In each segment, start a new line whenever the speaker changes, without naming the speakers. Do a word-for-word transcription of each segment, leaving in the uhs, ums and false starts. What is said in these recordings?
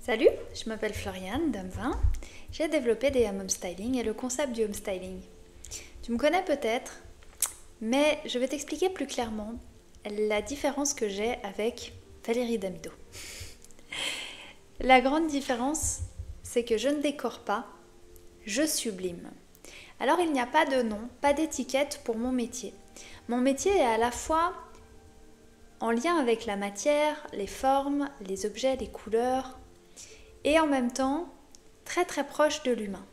Salut, je m'appelle Floriane, dame vingt. J'ai développé des home styling et le concept du home styling. Tu me connais peut-être, mais je vais t'expliquer plus clairement la différence que j'ai avec Valérie Damido. La grande différence, c'est que je ne décore pas, je sublime. Alors il n'y a pas de nom, pas d'étiquette pour mon métier. Mon métier est à la fois en lien avec la matière, les formes, les objets, les couleurs, et en même temps très très proche de l'humain.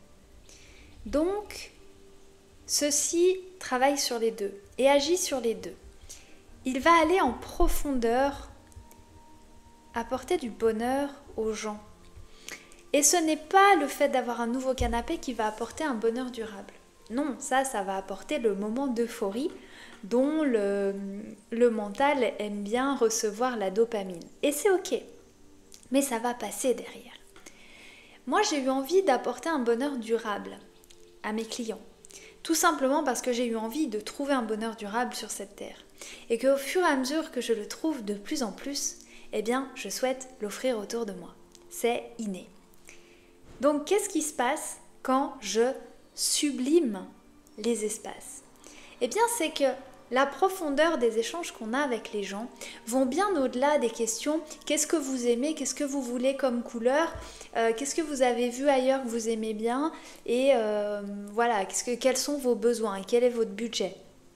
Donc, ceci travaille sur les deux et agit sur les deux. Il va aller en profondeur, apporter du bonheur aux gens. Et ce n'est pas le fait d'avoir un nouveau canapé qui va apporter un bonheur durable. Non, ça, ça va apporter le moment d'euphorie dont le, le mental aime bien recevoir la dopamine. Et c'est ok, mais ça va passer derrière. Moi, j'ai eu envie d'apporter un bonheur durable à mes clients. Tout simplement parce que j'ai eu envie de trouver un bonheur durable sur cette terre. Et qu'au fur et à mesure que je le trouve de plus en plus, eh bien, je souhaite l'offrir autour de moi. C'est inné. Donc, qu'est-ce qui se passe quand je sublime les espaces? Eh bien, c'est que la profondeur des échanges qu'on a avec les gens vont bien au-delà des questions « qu'est-ce que vous aimez, qu'est-ce que vous voulez comme couleur, euh, qu'est-ce que vous avez vu ailleurs que vous aimez bien et euh, voilà, qu'est-ce que, quels sont vos besoins et quel est votre budget ?»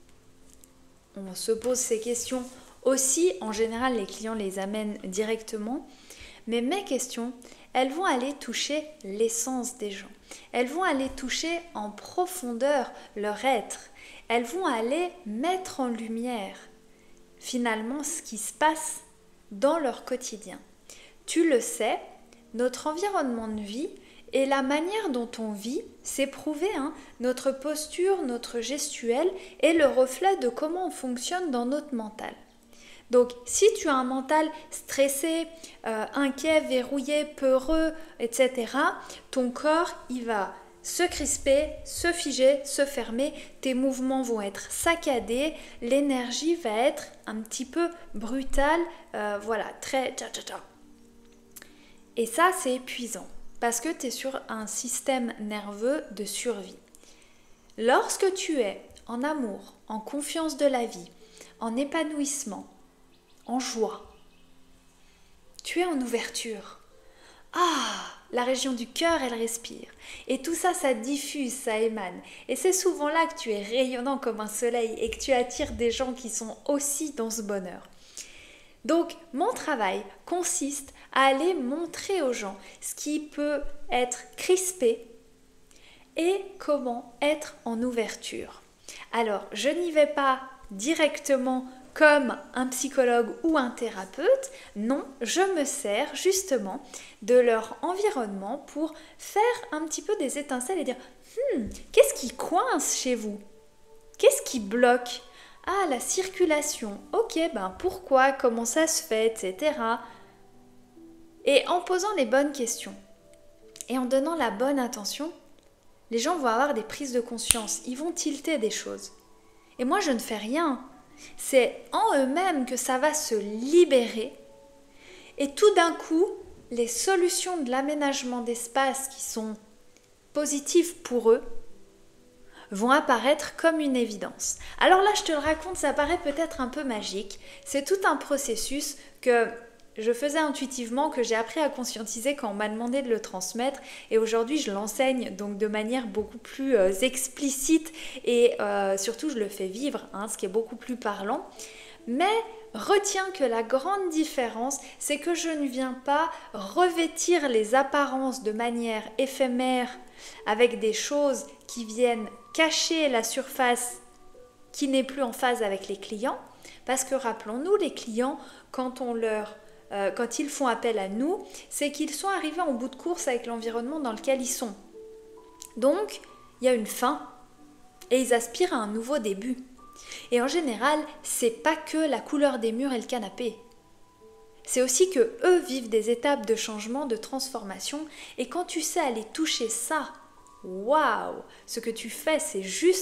On se pose ces questions aussi, en général les clients les amènent directement, mais mes questions, elles vont aller toucher l'essence des gens. Elles vont aller toucher en profondeur leur être. Elles vont aller mettre en lumière finalement ce qui se passe dans leur quotidien. Tu le sais, notre environnement de vie et la manière dont on vit, c'est prouvé, hein, notre posture, notre gestuelle est le reflet de comment on fonctionne dans notre mental. Donc, si tu as un mental stressé, euh, inquiet, verrouillé, peureux, et cetera, ton corps, il va se crisper, se figer, se fermer, tes mouvements vont être saccadés, l'énergie va être un petit peu brutale, euh, voilà, très tcha tcha tcha. Et ça, c'est épuisant, parce que tu es sur un système nerveux de survie. Lorsque tu es en amour, en confiance de la vie, en épanouissement, en joie, tu es en ouverture. Ah, la région du cœur, elle respire. Et tout ça, ça diffuse, ça émane. Et c'est souvent là que tu es rayonnant comme un soleil et que tu attires des gens qui sont aussi dans ce bonheur. Donc, mon travail consiste à aller montrer aux gens ce qui peut être crispé et comment être en ouverture. Alors, je n'y vais pas directement comme un psychologue ou un thérapeute, non, je me sers justement de leur environnement pour faire un petit peu des étincelles et dire hmm, qu'est-ce qui coince chez vous? Qu'est-ce qui bloque? Ah, la circulation, ok, ben pourquoi, comment ça se fait, et cetera. Et en posant les bonnes questions et en donnant la bonne attention, les gens vont avoir des prises de conscience, ils vont tilter des choses. Et moi, je ne fais rien. C'est en eux-mêmes que ça va se libérer et tout d'un coup, les solutions de l'aménagement d'espace qui sont positives pour eux vont apparaître comme une évidence. Alors là, je te le raconte, ça paraît peut-être un peu magique. C'est tout un processus que je faisais intuitivement, que j'ai appris à conscientiser quand on m'a demandé de le transmettre et aujourd'hui je l'enseigne donc de manière beaucoup plus euh, explicite et euh, surtout je le fais vivre, hein, ce qui est beaucoup plus parlant. Mais retiens que la grande différence, c'est que je ne viens pas revêtir les apparences de manière éphémère avec des choses qui viennent cacher la surface qui n'est plus en phase avec les clients, parce que rappelons-nous, les clients, quand on leur Euh, quand ils font appel à nous, c'est qu'ils sont arrivés en bout de course avec l'environnement dans lequel ils sont. Donc, il y a une fin et ils aspirent à un nouveau début. Et en général, c'est pas que la couleur des murs et le canapé. C'est aussi que eux vivent des étapes de changement, de transformation, et quand tu sais aller toucher ça, waouh, ce que tu fais, c'est juste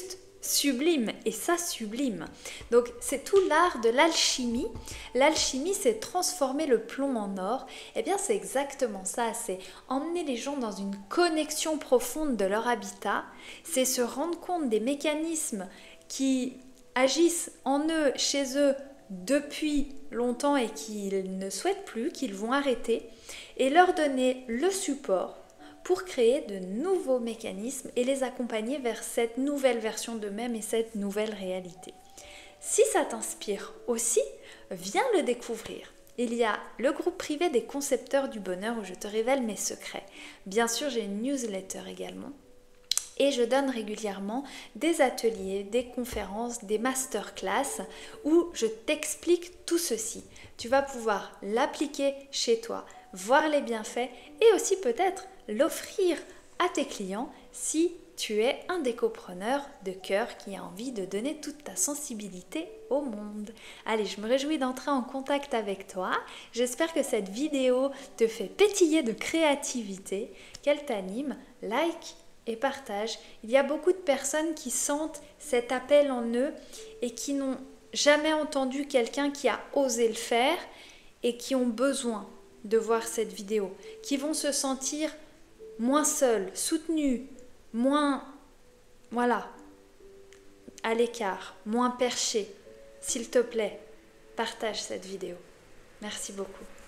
sublime, et ça sublime. Donc c'est tout l'art de l'alchimie. L'alchimie, c'est transformer le plomb en or. Eh bien c'est exactement ça, c'est emmener les gens dans une connexion profonde de leur habitat, c'est se rendre compte des mécanismes qui agissent en eux, chez eux, depuis longtemps et qu'ils ne souhaitent plus, qu'ils vont arrêter, et leur donner le support pour créer de nouveaux mécanismes et les accompagner vers cette nouvelle version d'eux-mêmes et cette nouvelle réalité. Si ça t'inspire aussi, viens le découvrir. Il y a le groupe privé des concepteurs du bonheur où je te révèle mes secrets. Bien sûr, j'ai une newsletter également. Et je donne régulièrement des ateliers, des conférences, des masterclass où je t'explique tout ceci. Tu vas pouvoir l'appliquer chez toi, voir les bienfaits et aussi peut-être l'offrir à tes clients si tu es un décopreneur de cœur qui a envie de donner toute ta sensibilité au monde. Allez, je me réjouis d'entrer en contact avec toi. J'espère que cette vidéo te fait pétiller de créativité, qu'elle t'anime. Like et partage. Il y a beaucoup de personnes qui sentent cet appel en eux et qui n'ont jamais entendu quelqu'un qui a osé le faire et qui ont besoin de voir cette vidéo, qui vont se sentir moins seuls, soutenus, moins, voilà, à l'écart, moins perchés. S'il te plaît, partage cette vidéo. Merci beaucoup.